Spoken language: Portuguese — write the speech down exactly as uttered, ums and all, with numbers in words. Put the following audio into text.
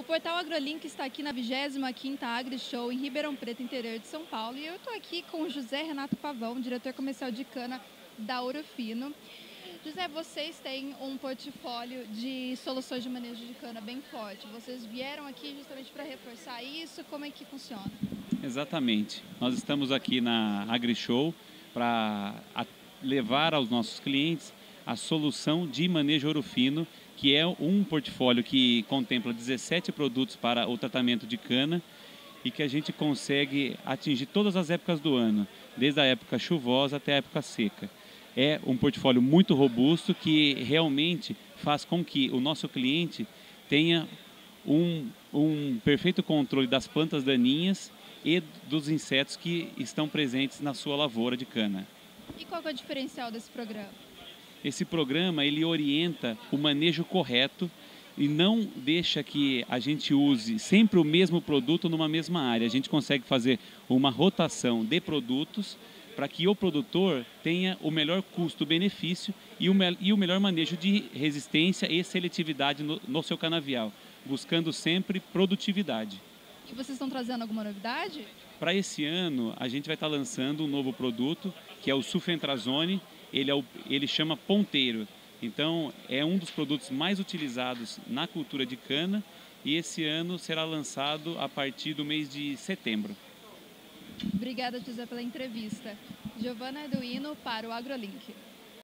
Portal AgroLink está aqui na vigésima quinta AgriShow em Ribeirão Preto, interior de São Paulo. E eu estou aqui com o José Renato Pavão, diretor comercial de cana da Ouro Fino. José, vocês têm um portfólio de soluções de manejo de cana bem forte. Vocês vieram aqui justamente para reforçar isso? Como é que funciona? Exatamente. Nós estamos aqui na AgriShow para levar aos nossos clientes a solução de manejo Ouro Fino, que é um portfólio que contempla dezessete produtos para o tratamento de cana e que a gente consegue atingir todas as épocas do ano, desde a época chuvosa até a época seca. É um portfólio muito robusto que realmente faz com que o nosso cliente tenha um, um perfeito controle das plantas daninhas e dos insetos que estão presentes na sua lavoura de cana. E qual que é o diferencial desse programa? Esse programa ele orienta o manejo correto e não deixa que a gente use sempre o mesmo produto numa mesma área. A gente consegue fazer uma rotação de produtos para que o produtor tenha o melhor custo-benefício e o, e o melhor manejo de resistência e seletividade no, no seu canavial, buscando sempre produtividade. E vocês estão trazendo alguma novidade? Para esse ano, a gente vai estar lançando um novo produto, que é o Sulfentrazone. Ele, é o, ele chama ponteiro. Então, é um dos produtos mais utilizados na cultura de cana e esse ano será lançado a partir do mês de setembro. Obrigada, José, pela entrevista. Giovana Arduino para o AgroLink.